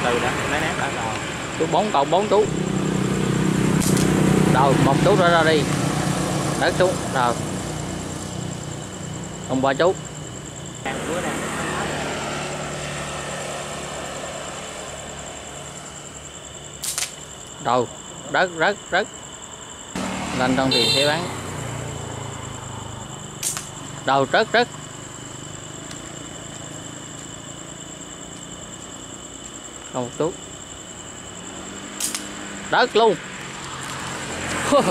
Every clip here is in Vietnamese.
từ đã lấy nét đã rồi. Chú 4 cộng 4 chú. Rồi một chú ra đi. Đất chú. Rồi. Còn 3 chú. Rồi, rất lên trong thì sẽ bán. Đầu rất còn một chút đất luôn. Cái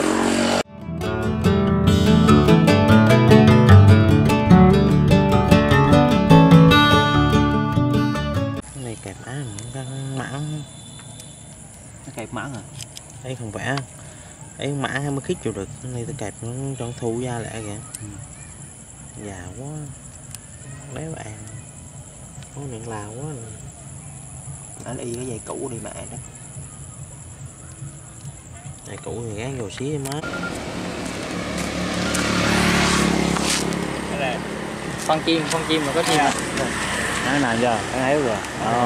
này kẹp má mãn, nó kẹp mãn à? Đây không phải ấy mã hay mới khít chịu được. Cái này ta kẹp nó cho thu ra lại kìa. Già quá béo bạn, có miệng lào quá. Nó y cái dây cũ đi mẹ đó. Dây cũ thì gán vô xí má. con chim mà có chim à? Cái này giờ cái héo rồi.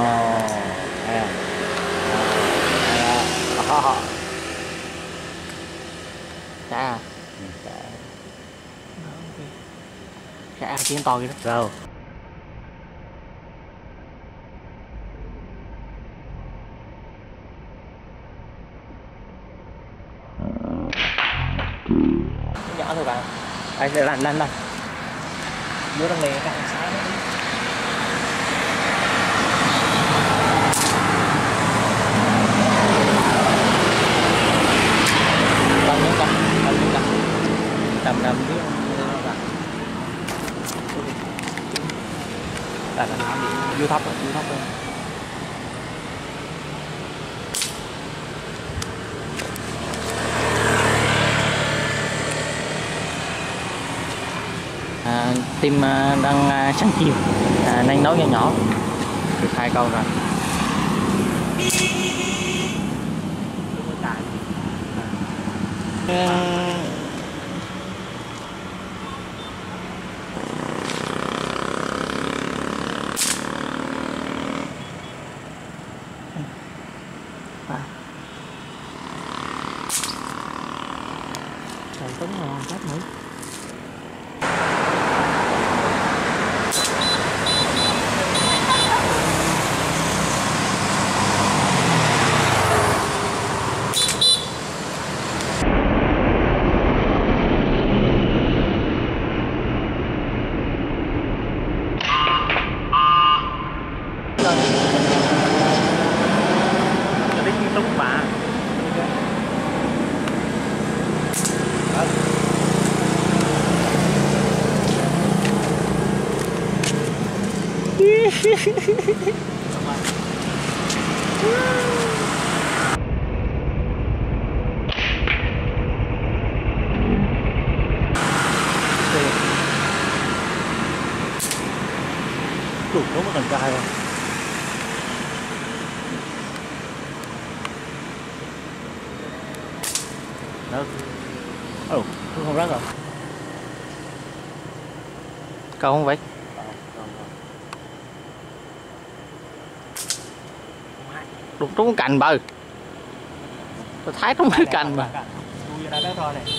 Dạ. Dạ tiếng to vậy đó. Rồi. Nhỏ thôi bạn. Đây lên. Vô trong này cái sáng. Tầm biết là nó bị vô thấp luôn. Tim đang sáng chiều đang nấu nhỏ được 2 câu rồi. Trời túng ngon chết nữa. Đúng có cần trai không? Đó. Không rớt rồi. Câu không vậy? Đụng trúng cành bờ. Tôi thấy trúng cái cành mà. Tôi ra đó thôi này.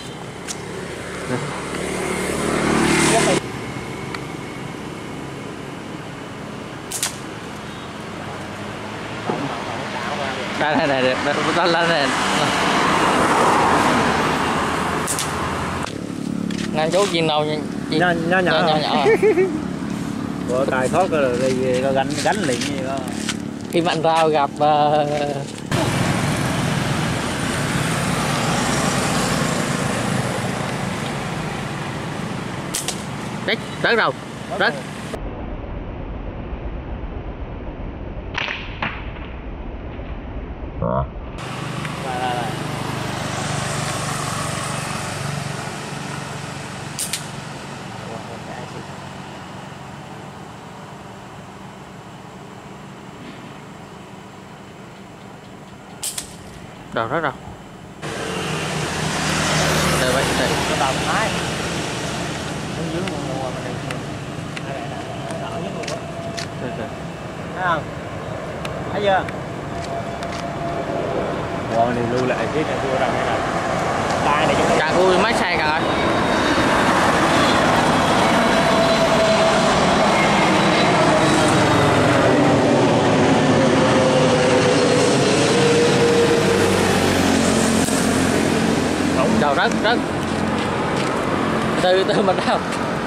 Đây. Ngang chỗ chim đâu nhỏ. Bữa cài thoát rồi gánh liền gì đó. Khi mạnh rau gặp đấy, rớt rồi. Rớt. Rồi rớt rồi. Đây vậy đây. Cái tàu thái. Nó dưới mùa mà này. Đỡ nhất luôn á. Rồi. Thấy không? thấy chưa? Wow, này lưu lại cái này cua đâu đây nè. Tay này cho càng cua mấy xe càng ơi. Đầu rất từ mình đâu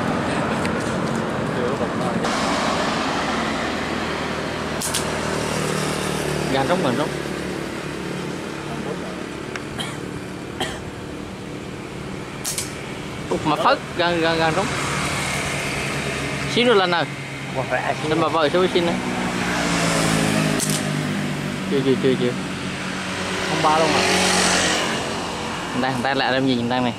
gà trống mình đúng mà phớt gà trống xíu nữa lên rồi lên mà vời xuống xin nữa chưa không ba luôn à. Người ta lại làm gì người ta này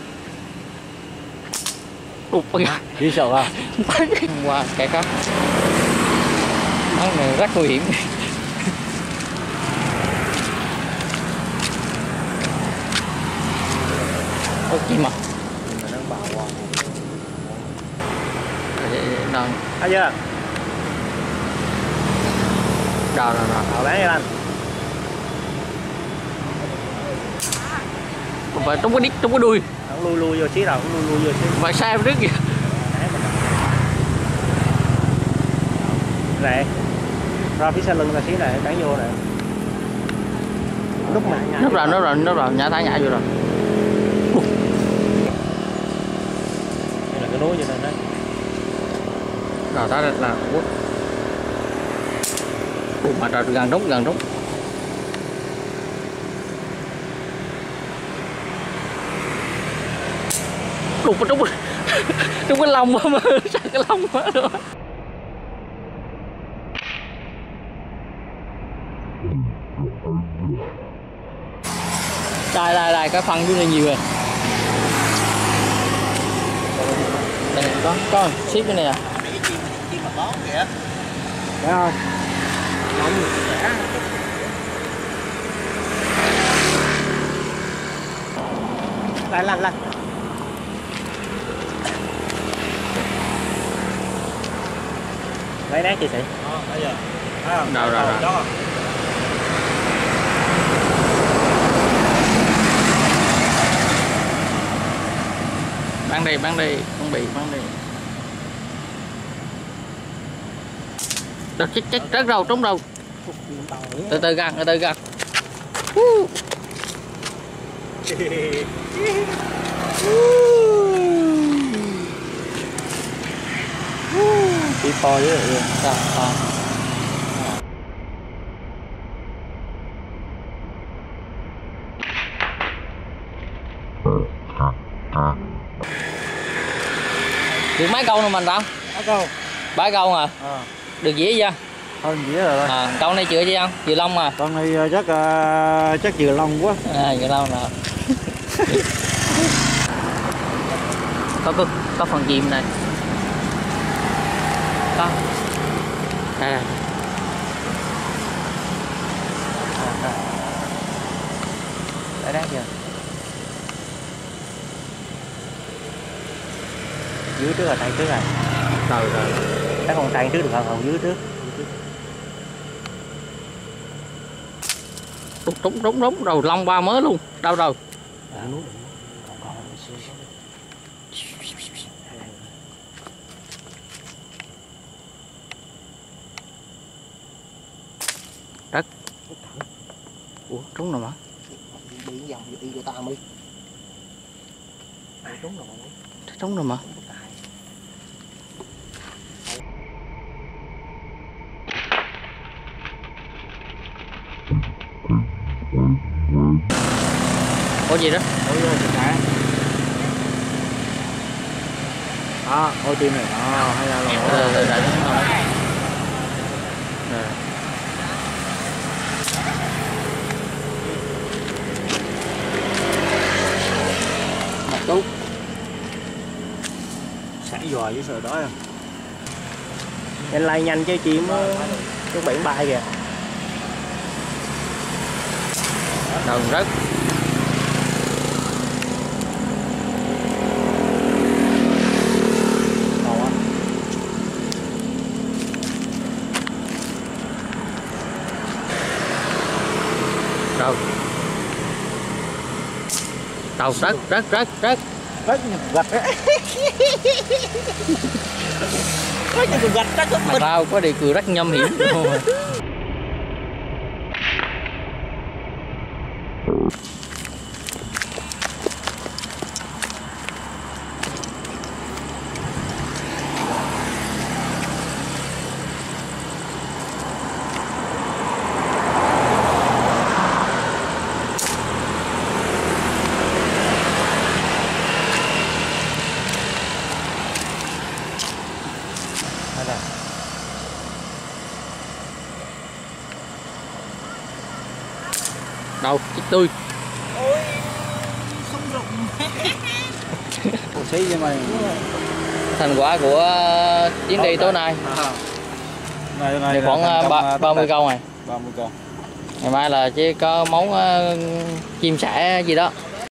đục gà Đi sợ à? qua cái khác bắn này rất nguy hiểm. Ôi chim à đâu thấy chưa? rồi Bán cho anh. không phải trúng cái đít trúng cái đuôi Không lui vô xí đâu, lui vô xí. phải sai trước kìa. Này ra phía sau lưng là xí này cắn vô này. Núp rồi nhả thả nhả vô rồi. Đây là cái núi cho nên đấy. Rồi ta là mà trời gần đúng đục vào trong cái lông mà sao cái lông quá nữa. Đây cái phân dưới đây nhiều rồi. Đây này có ship cái này à. Chim mà bón kìa. Đấy không? Lên. Lấy nát chị sĩ. Bây giờ. Rồi. Bán đi, không bị bán đi. Đâu chết rớt rồi, trúng rồi. Từ từ găng. Đi pho với rồi. Được mấy câu nữa mình không? 3 câu hả? Được dĩa chưa? Hơn dĩa rồi. Câu này chữa chứ không? Chữa lông mà. Con này chắc chữa lông quá. Chữa lông nè. có phần chìm này. Có. Đây. Đấy chưa? Dưới trước rồi, tay trước rồi. Rồi. Cái con tay trước được không? Dưới trước. Đúng rồi, lông 3 mớ luôn. Đâu rồi? Đất. Ủa, trúng rồi mà. Đi vòng đi vô ta mới. Trúng rồi mà. Có gì đó? Ôi tim này. Hay là mặt tốt. Sẵn dò với sợ đó em. Nhanh lai nhanh chứ chim cái biển bay kìa. Đầu rớt. Đầu rất Rất nhiều gạch á. Rất nhiều gạch rất mà tao có đi cười rất nhâm hiểm. Đâu chết tươi. Ôi, không rụng. Xí với mày. Thành quả của chuyến đi tối nay. Này khoảng 30 câu này. 30 câu. Ngày mai là chỉ có món chim sẻ gì đó.